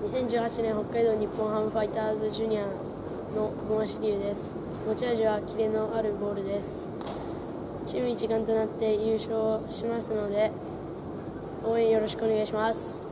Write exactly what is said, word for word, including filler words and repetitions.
にせんじゅうはちねん北海道日本ハムファイターズジュニアの小熊志龍です。持ち味はキレのあるボールです。チーム一丸となって優勝しますので応援よろしくお願いします。